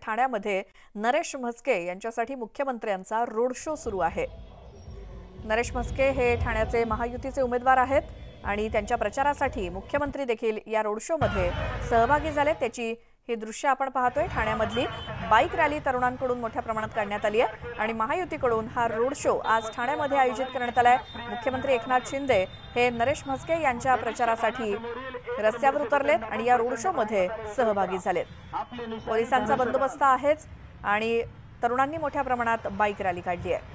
ठाण्यामध्ये नरेश म्हस्के यांच्यासाठी मुख्यमंत्र्यांचा रोड शो सुरू आहे। नरेश म्हस्के हे ठाण्याचे महायुतीचे उमेदवार आहेत आणि त्यांच्या प्रचारासाठी मुख्यमंत्री देखील या रोड शो मध्ये सहभागी झाले। त्याची ही दृश्य आपण पाहतोय। ठाण्यामधली बाईक रॅली तरुणांकडून मोठ्या प्रमाणात काढण्यात आली आहे आणि महायुतीकडून हा रोड शो आज ठाण्यामध्ये आयोजित करण्यात आलाय। मुख्यमंत्री एकनाथ शिंदे हे नरेश म्हस्के यांच्या प्रचारासाठी रस्त्यावर उतरलेत आणि या रोड शो मध्ये सहभागी झालेत। पोलिसांचा बंदोबस्त आहेच आणि तरुणांनी मोठ्या प्रमाणात बाईक रॅली काढली आहे।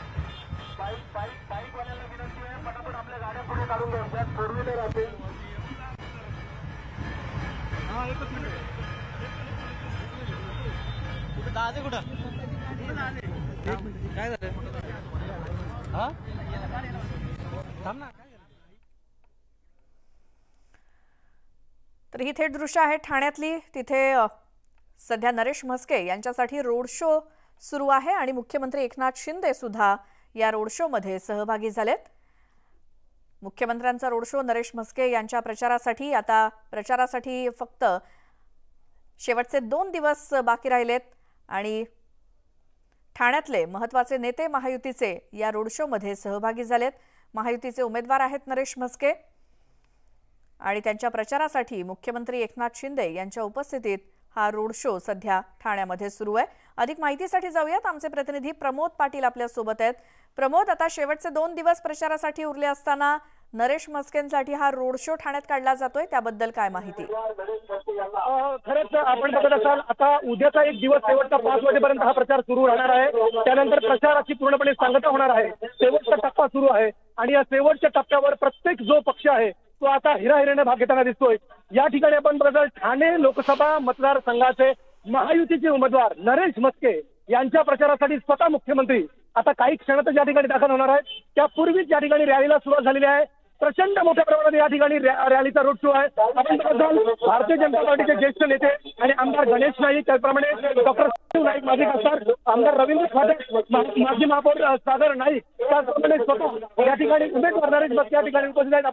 तर ही थेट दृश्य आहे ठाण्यातली। तिथे सध्या नरेश म्हस्के यांच्यासाठी रोड शो सुरू आहे आणि मुख्यमंत्री एकनाथ शिंदे सुद्धा या रोड शो मध्ये सहभागी झालेत। मुख्यमंत्र्यांचा रोड शो नरेश म्हस्के यांच्या प्रचारासाठी फक्त शेवटचे 2 दिवस बाकी राहिलेत आणि ठाण्यातले महत्त्वाचे नेते महायुतीचे या रोड शो मध्ये सहभागी झालेत। महायुतीचे उमेदवार आहेत नरेश म्हस्के आणि त्यांच्या प्रचारासाठी मुख्यमंत्री एकनाथ शिंदे यांच्या उपस्थितीत हा रोड शो सध्या ठाण्यामध्ये सुरू आहे। अधिक माहितीसाठी जाऊयात, आमचे प्रतिनिधी प्रमोद पाटील आपल्या सोबत आहेत। प्रमोद, आता शेवटचे 2 दिवस प्रचारासाठी उरले असताना नरेश म्हस्केंसाठी हा रोड शो ठाण्यात काढला जातोय, त्याबद्दल काय माहिती? खरंच आपण बघत असाल, आता उद्याचा एक दिवस शेवटचा 5 वाजेपर्यंत हा प्रचार सुरू राहणार आहे। त्यानंतर प्रचाराची पूर्णपणे सांगता होणार आहे। शेवटचा टप्पा सुरू आहे आणि या शेवटच्या टप्प्यावर प्रत्येक जो पक्ष आहे तो आता हिराहिराने भाग घेताना दिसतोय। या ठिकाणी आपण बघत ठाणे लोकसभा मतदारसंघाचे महायुतीचे उमेदवार नरेश म्हस्के यांच्या प्रचारासाठी स्वतः मुख्यमंत्री आता काही क्षणातच या ठिकाणी दाखल होणार आहेत। त्यापूर्वीच या ठिकाणी रॅलीला सुरुवात झालेली आहे। प्रचंड मोठ्या प्रमाणात या ठिकाणी रॅलीचा रोड शो आहे। आपण बघत भारतीय जनता पार्टीचे ज्येष्ठ नेते आणि आमदार गणेश नाईक, त्याचप्रमाणे डॉक्टर नाईक माजी खासदार, आमदार रवींद्र फाटक, माजी महापौर सागर नाईक, त्याचप्रमाणे स्वतः या ठिकाणी उमेदवार नरेश म्हस्के या ठिकाणी उपस्थित आहेत।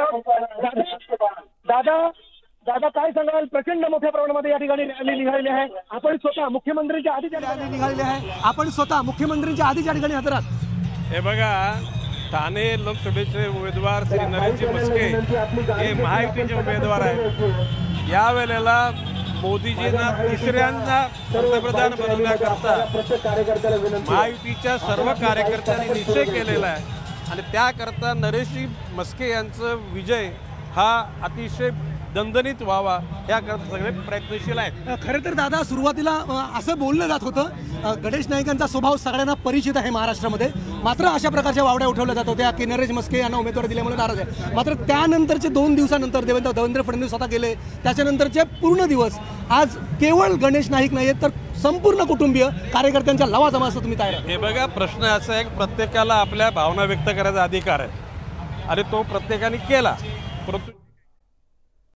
आपण दादा काय सांगाल? प्रचंड मोठ्या प्रमाणामध्ये या ठिकाणी रॅली निघालेली आहे। आपण स्वतः मुख्यमंत्र्यांच्या आधी रॅली निघालेली आहे। आपण स्वतः मुख्यमंत्र्यांच्या आधी या ठिकाणी हजर आहात। हे बघा, ठाणे लोकसभेचे उमेदवार श्री नरेश म्हस्के हे महायुतीचे उमेदवार आहेत। या वेळेला मोदीजींना तिसऱ्यांदा पंतप्रधान बनवण्याकरता महायुतीच्या सर्व कार्यकर्त्यांनी निश्चय केलेला आहे आणि त्याकरता नरेश म्हस्के यांचा विजय हा अतिशय दणदणीत व्हावा याकरता सगळे प्रयत्नशील आहेत। खरं तर दादा, सुरुवातीला असं बोललं जात होतं, गणेश नाईकांचा स्वभाव सगळ्यांना परिचित आहे महाराष्ट्रामध्ये, मात्र अशा प्रकारच्या वावड्या उठवल्या जात होत्या की नरेश म्हस्के यांना उमेदवारी दिल्यामुळे नाराज आहे। मात्र त्यानंतरचे 2 दिवसानंतर देवेंद्र फडणवीस स्वतः गेले, त्याच्यानंतरचे पूर्ण दिवस आज केवळ गणेश नाईक नाही तर संपूर्ण कुटुंबीय कार्यकर्त्यांच्या लवाजमा असं तुम्ही तयार? हे बघा, प्रश्न असा आहे की प्रत्येकाला आपल्या भावना व्यक्त करायचा अधिकार आहे आणि तो प्रत्येकाने केला, परंतु